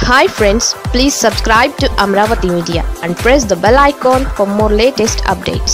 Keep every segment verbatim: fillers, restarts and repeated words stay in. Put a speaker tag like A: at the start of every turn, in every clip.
A: Hi friends, please subscribe to Amravati Media and press the bell icon for more latest updates.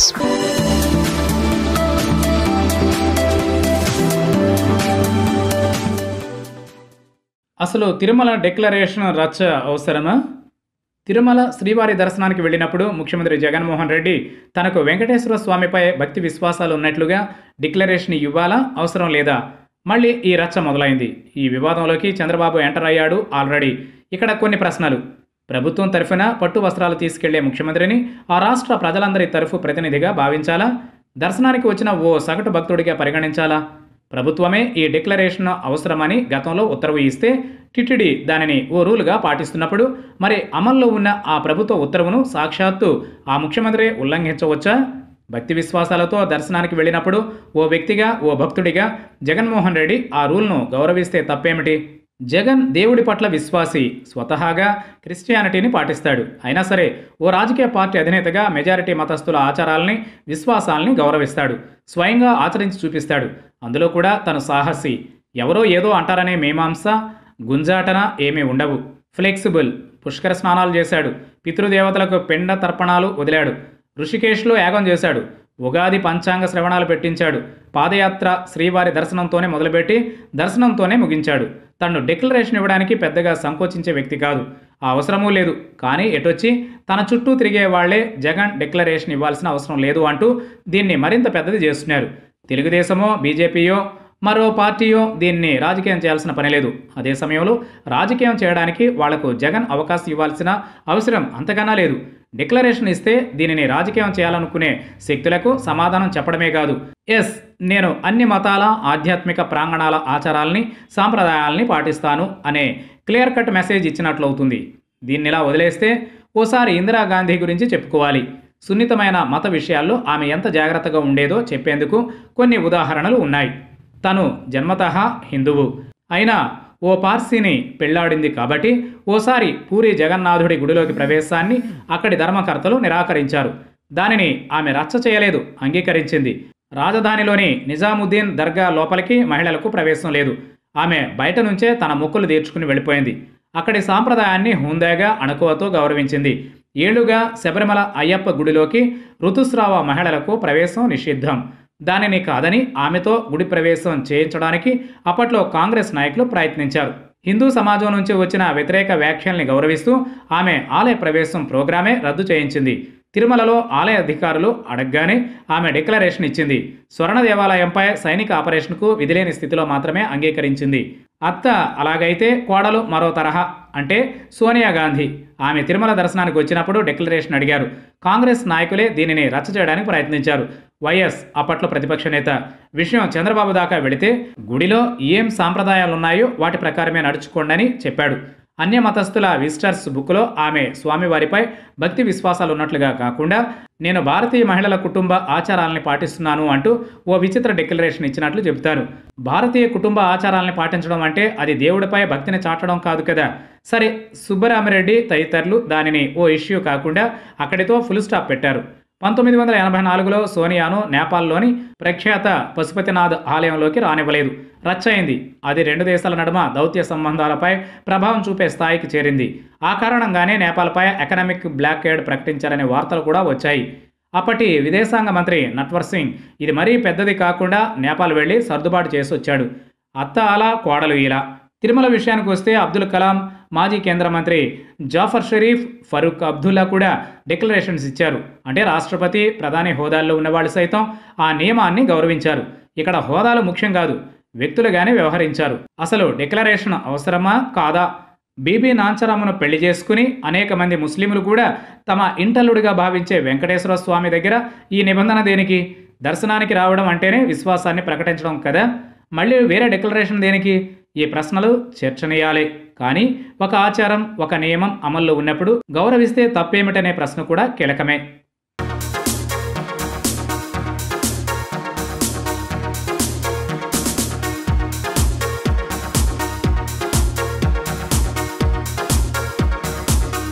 B: అసలు Tirumala declaration రచ్చ అవసరమా? తిరుమల శ్రీవారి దర్శనానికి వెళ్ళినప్పుడు ముఖ్యమంత్రి జగన్మోహన్ రెడ్డి తనకు వెంకటేశ్వర స్వామిపై భక్తి విశ్వాసాలు ఉన్నట్లుగా డిక్లరేషన్ ఇవ్వాలా, అవసరం లేదా? మళ్ళీ ఈ రచ్చ మొదలైంది. ఈ వివాదంలోకి చంద్రబాబు ఎంటర్ అయ్యాడు ఆల్రెడీ. ఇక్కడ కొన్ని ప్రశ్నలు. ప్రభుత్వం తరఫున పట్టు వస్త్రాలు తీసుకెళ్లే ముఖ్యమంత్రిని ఆ రాష్ట్ర ప్రజలందరి తరఫు ప్రతినిధిగా భావించాలా? దర్శనానికి వచ్చిన ఓ సగటు భక్తుడిగా పరిగణించాలా? ప్రభుత్వమే ఈ డిక్లరేషన్ అవసరమని గతంలో ఉత్తర్వు ఇస్తే టిటిడి దానిని ఓ రూలుగా పాటిస్తున్నప్పుడు మరి అమల్లో ఉన్న ఆ ప్రభుత్వ ఉత్తర్వును సాక్షాత్తు ఆ ముఖ్యమంత్రి ఉల్లంఘించవచ్చా? భక్తి విశ్వాసాలతో దర్శనానికి వెళ్ళినప్పుడు ఓ వ్యక్తిగా, ఓ భక్తుడిగా జగన్మోహన్ రెడ్డి ఆ రూల్ను గౌరవిస్తే తప్పేమిటి? జగన్ దేవుడి పట్ల విశ్వాసి, స్వతహాగా క్రిస్టియానిటీని పాటిస్తాడు. అయినా సరే ఓ రాజకీయ పార్టీ అధినేతగా మెజారిటీ మతస్థుల ఆచారాలని, విశ్వాసాలని గౌరవిస్తాడు. స్వయంగా ఆచరించి చూపిస్తాడు. అందులో కూడా తను సాహసి. ఎవరో ఏదో అంటారనే మీమాంస, గుంజాటన ఏమీ ఉండవు. ఫ్లెక్సిబుల్. పుష్కర స్నానాలు చేశాడు. పితృదేవతలకు పిండ తర్పణాలు వదిలాడు. ఋషికేశ్లో యాగం చేశాడు. ఉగాది పంచాంగ శ్రవణాలు పెట్టించాడు. పాదయాత్ర శ్రీవారి దర్శనంతోనే మొదలుపెట్టి దర్శనంతోనే ముగించాడు. తను డిక్లరేషన్ ఇవ్వడానికి పెద్దగా సంకోచించే వ్యక్తి కాదు. ఆ అవసరమూ లేదు. కానీ ఎటొచ్చి తన చుట్టూ తిరిగే వాళ్లే జగన్ డిక్లరేషన్ ఇవ్వాల్సిన అవసరం లేదు అంటూ దీన్ని మరింత పెద్దది చేస్తున్నారు. తెలుగుదేశమో, బీజేపీయో, మరో పార్టీయో దీన్ని రాజకీయం చేయాల్సిన పని లేదు. అదే సమయంలో రాజకీయం చేయడానికి వాళ్లకు జగన్ అవకాశం ఇవ్వాల్సిన అవసరం అంతకన్నా లేదు. డిక్లరేషన్ ఇస్తే దీనిని రాజకీయం చేయాలనుకునే శక్తులకు సమాధానం చెప్పడమే కాదు, ఎస్ నేను అన్ని మతాల, ఆధ్యాత్మిక ప్రాంగణాల ఆచారాలని, సాంప్రదాయాలని పాటిస్తాను అనే క్లియర్ కట్ మెసేజ్ ఇచ్చినట్లు అవుతుంది. దీన్నిలా వదిలేస్తే ఓసారి ఇందిరాగాంధీ గురించి చెప్పుకోవాలి. సున్నితమైన మత విషయాల్లో ఆమె ఎంత జాగ్రత్తగా ఉండేదో చెప్పేందుకు కొన్ని ఉదాహరణలు ఉన్నాయి. తను జన్మతః హిందువు అయినా ఓ పార్సీని పెళ్లాడింది కాబట్టి ఓసారి పూరి జగన్నాథుడి గుడిలోకి ప్రవేశాన్ని అక్కడి ధర్మకర్తలు నిరాకరించారు. దానిని ఆమె రచ్చ చేయలేదు, అంగీకరించింది. రాజధానిలోని నిజాముద్దీన్ దర్గా లోపలికి మహిళలకు ప్రవేశం లేదు. ఆమె బయట నుంచే తన మొక్కులు తీర్చుకుని వెళ్ళిపోయింది. అక్కడి సాంప్రదాయాన్ని హుందాగా, అణకువతో గౌరవించింది. ఏళ్లుగా శబరిమల అయ్యప్ప గుడిలోకి ఋతుస్రావ మహిళలకు ప్రవేశం నిషిద్ధం. దానిని కాదని ఆమెతో గుడి ప్రవేశం చేయించడానికి అప్పట్లో కాంగ్రెస్ నాయకులు ప్రయత్నించారు. హిందూ సమాజం నుంచి వచ్చిన వ్యతిరేక వ్యాఖ్యల్ని గౌరవిస్తూ ఆమె ఆలయ ప్రవేశం ప్రోగ్రామే రద్దు చేయించింది. తిరుమలలో ఆలయ అధికారులు అడగగానే ఆమె డిక్లరేషన్ ఇచ్చింది. స్వర్ణ దేవాలయంపై సైనిక ఆపరేషన్కు విధిలేని స్థితిలో మాత్రమే అంగీకరించింది. అత్త అలాగైతే కోడలు మరో తరహా అంటే సోనియా గాంధీ. ఆమె తిరుమల దర్శనానికి వచ్చినప్పుడు డిక్లరేషన్ అడిగారు. కాంగ్రెస్ నాయకులే దీనిని రచ్చ చేయడానికి ప్రయత్నించారు. వైఎస్ అప్పట్లో ప్రతిపక్ష నేత. విషయం చంద్రబాబు దాకా వెళితే గుడిలో ఏం సాంప్రదాయాలున్నాయో వాటి ప్రకారమే నడుచుకోండని చెప్పాడు. అన్య మతస్థుల విజిటర్స్ బుక్లో ఆమె స్వామివారిపై భక్తి విశ్వాసాలు ఉన్నట్లుగా కాకుండా నేను భారతీయ మహిళల కుటుంబ ఆచారాలని పాటిస్తున్నాను అంటూ ఓ విచిత్ర డిక్లరేషన్ ఇచ్చినట్లు చెబుతారు. భారతీయ కుటుంబ ఆచారాలని పాటించడం అంటే అది దేవుడిపై భక్తిని చాటడం కాదు కదా. సరే, సుబ్బరామిరెడ్డి తదితరులు దానిని ఓ ఇష్యూ కాకుండా అక్కడితో ఫుల్ స్టాప్ పెట్టారు. పంతొమ్మిది వందల ఎనభై నాలుగులో సోనియాను నేపాల్లోని ప్రఖ్యాత పశుపతినాథ్ ఆలయంలోకి రానివ్వలేదు. రచ్చయింది. అది రెండు దేశాల నడుమ దౌత్య సంబంధాలపై ప్రభావం చూపే స్థాయికి చేరింది. ఆ కారణంగానే నేపాల్పై ఎకనామిక్ బ్లాకేడ్ ప్రకటించారనే వార్తలు కూడా వచ్చాయి. అప్పటి విదేశాంగ మంత్రి నట్వర్ సింగ్ ఇది మరీ పెద్దది కాకుండా నేపాల్ వెళ్లి సర్దుబాటు చేసి వచ్చాడు. అత్త అలా, కోడలు ఇలా. తిరుమల విషయానికి వస్తే అబ్దుల్ కలాం, మాజీ కేంద్ర మంత్రి జాఫర్ షరీఫ్, ఫరూక్ అబ్దుల్లా కూడా డిక్లరేషన్స్ ఇచ్చారు. అంటే రాష్ట్రపతి, ప్రధాని హోదాల్లో ఉన్నవాళ్ళు సైతం ఆ నియమాన్ని గౌరవించారు. ఇక్కడ హోదాలు ముఖ్యం కాదు, వ్యక్తులుగానే వ్యవహరించారు. అసలు డిక్లరేషన్ అవసరమా కాదా? బీబీ నాంచరామును పెళ్లి చేసుకుని అనేక మంది ముస్లింలు కూడా తమ ఇంటల్లుడిగా భావించే వెంకటేశ్వర స్వామి దగ్గర ఈ నిబంధన దేనికి? దర్శనానికి రావడం అంటేనే విశ్వాసాన్ని ప్రకటించడం కదా. మళ్ళీ వేరే డిక్లరేషన్ దేనికి? ఈ ప్రశ్నలు చర్చనీయాలే. కానీ ఒక ఆచారం, ఒక నియమం అమల్లో ఉన్నప్పుడు గౌరవిస్తే తప్పేమిటనే ప్రశ్న కూడా కీలకమే.